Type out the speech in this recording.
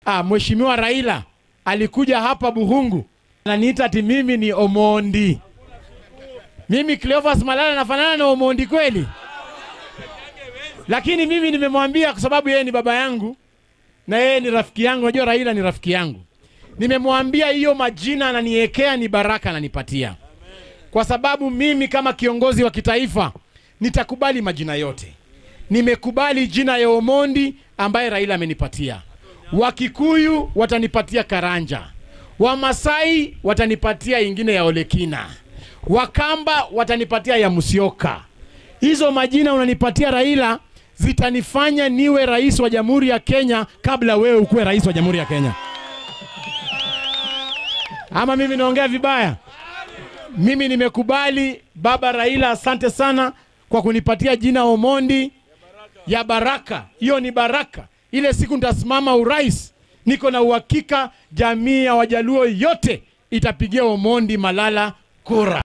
Mheshimiwa Raila alikuja hapa Buhungu ananiita ati mimi ni Omondi. Mimi Cleophas Malala nafanana na Omondi kweli? Lakini mimi nimemwambia kwa sababu yeye ni baba yangu na yeye ni rafiki yangu, unajua Raila ni rafiki yangu. Nimemwambia hiyo majina ananiwekea ni baraka ananipatia. Kwa sababu mimi kama kiongozi wa kitaifa nitakubali majina yote. Nimekubali jina ya Omondi ambaye Raila amenipatia. Wakikuyu watanipatia Karanja. Wamasai watanipatia ingine ya Olekina. Wakamba watanipatia ya Musyoka. Hizo majina unanipatia Raila zitanifanya niwe rais wa Jamhuri ya Kenya kabla wewe ukuwe rais wa Jamhuri ya Kenya. Ama mimi naongea vibaya? Mimi nimekubali baba Raila, asante sana kwa kunipatia jina Omondi ya baraka. Hiyo ni baraka. Ile siku nitasimama urais, niko na uhakika jamii ya Wajaluo yote itapigia Omondi Malala kura.